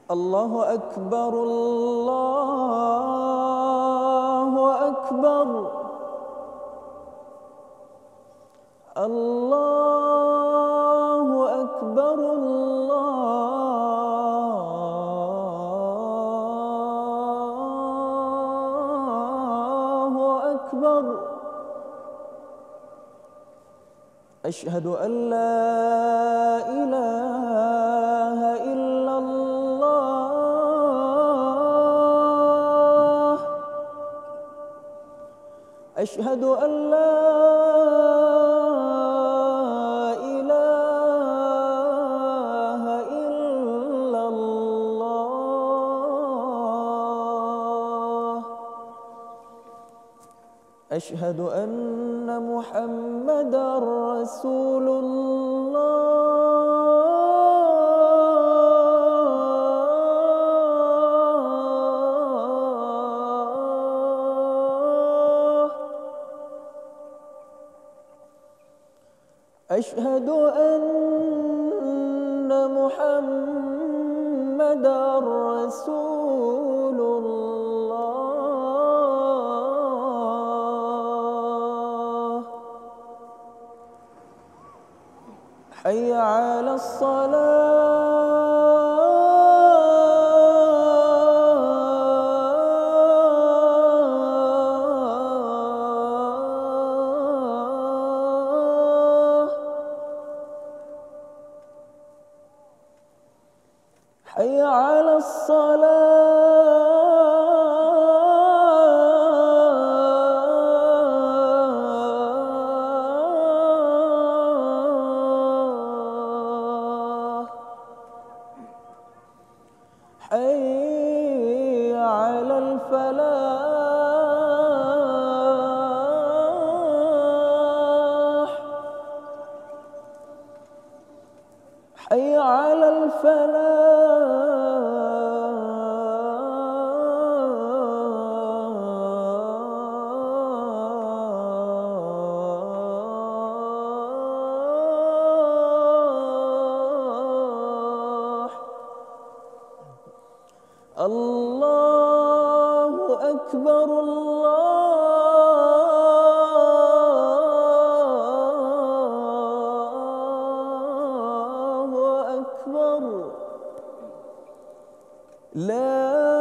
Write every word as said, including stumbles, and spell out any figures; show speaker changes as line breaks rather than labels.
الله أكبر الله أكبر الله أكبر الله أكبر. أشهد أن لا إله إلا الله. أشهد أن لا إله إلا الله. أشهد أن محمدًا رسول الله. أشهد أن محمدًا رسول الله. حي على الصلاة. حي على الصلاة. حي على الفلاح. حي على الفلاح. الله أكبر الله أكبر. لا